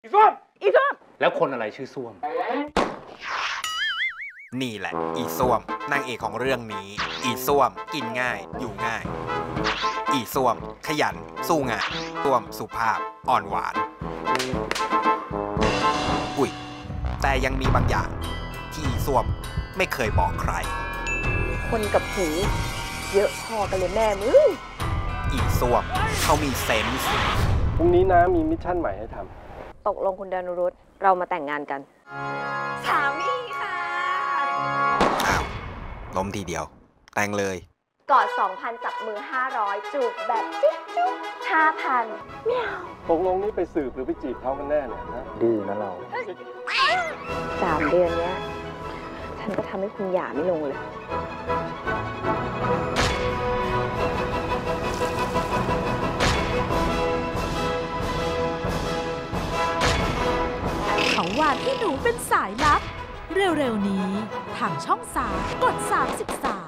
อีส้วมอีส้วมแล้วคนอะไรชื่อส้วมนี่แหละอีส้วมนางเอกของเรื่องนี้อีส้วมกินง่ายอยู่ง่ายอีส้วมขยันสู้งานส้วมสุภาพอ่อนหวานอุ๊ยแต่ยังมีบางอย่างที่อีส้วมไม่เคยบอกใครคนกับผีเยอะพอกันเลยแม่มึงอีส้วมเขามีเซนส์พรุ่งนี้นะมีมิชชั่นใหม่ให้ทำตกลงคุณดานุรุตเรามาแต่งงานกันสามีค่ะอ้าวล้มทีเดียวแต่งเลยกอด 2,000 จับมือ 500 จูบแบบจิ๊บจุ๊บ 5,000 เมียวตกลงนี่ไปสืบหรือไปจีบเขากันแน่เนี่ยนะดื้อนะเรา 3 เดือนเนี้ยฉันก็ทำให้คุณหย่าไม่ลงเลยของหวานที่หนูเป็นสายลับเร็วๆนี้ทางช่อง3กด33